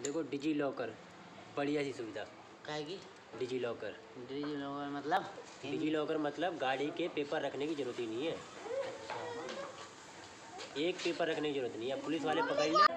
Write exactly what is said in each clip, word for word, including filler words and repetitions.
देखो digi locker, बढ़िया सी सुविधा। काहे की? Digi locker. डिजी लॉकर मतलब? डिजी लॉकर मतलब गाड़ी के पेपर रखने की जरूरत ही नहीं है। अच्छा। एक पेपर रखने की जरूरत नहीं है। पुलिस वाले पकड़ ले,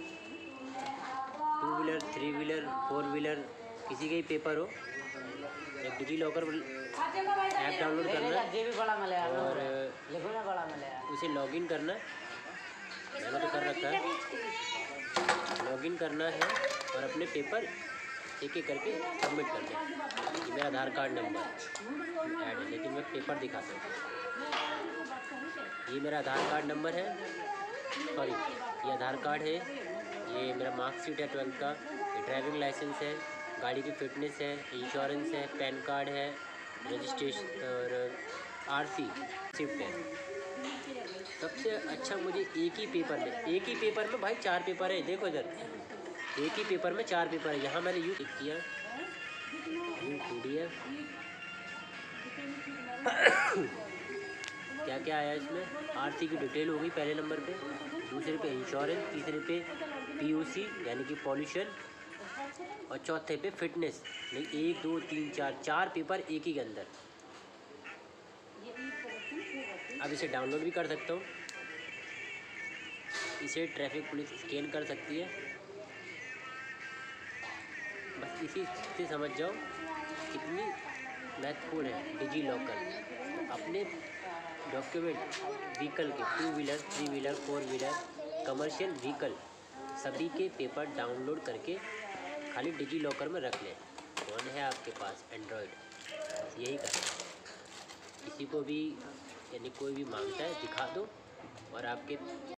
two wheeler, three wheeler, four wheeler, किसी के ही पेपर हो, एक डिजी लॉकर ऐप डाउनलोड करना और उसे लॉगिन करना। मैंने तो कर रखा है। लॉगिन करना है और अपने पेपर एक एक करके सबमिट करना है। ये मेरा आधार कार्ड नंबर ऐड है, लेकिन मैं पेपर दिखाता हूँ। ये मेरा आधार कार्ड नंबर है, सॉरी ये आधार कार्ड है, ये मेरा मार्कशीट है ट्वेल्थ का, ये ड्राइविंग लाइसेंस है, गाड़ी की फिटनेस है, इंश्योरेंस है, पैन कार्ड है, रजिस्ट्रेशन और आरसी शिफ्ट है। सबसे अच्छा मुझे एक ही पेपर में एक ही पेपर में भाई चार पेपर है। देखो इधर, एक ही पेपर में चार पेपर है। यहाँ मैंने यू टिक किया, यू पी डी एफ क्या क्या आया इसमें। आरसी की डिटेल हो गई पहले नंबर पे, दूसरे पे इंश्योरेंस, तीसरे पे पीयूसी यानी कि पॉल्यूशन, और चौथे पे फिटनेस। नहीं, एक दो तीन चार चार पेपर एक ही के अंदर। अब इसे डाउनलोड भी कर सकता हूँ। इसे ट्रैफिक पुलिस स्कैन कर सकती है। बस इसी से समझ जाओ कितनी महत्वपूर्ण है डिजी लॉकर। अपने डॉक्यूमेंट, व्हीकल के, two wheeler, three wheeler, four wheeler, commercial vehicle, सभी के पेपर डाउनलोड करके खाली डिजी लॉकर में रख लें। फ़ोन है आपके पास एंड्रॉयड, यही करना है। किसी को भी यानी कोई भी मांगता है दिखा दो और आपके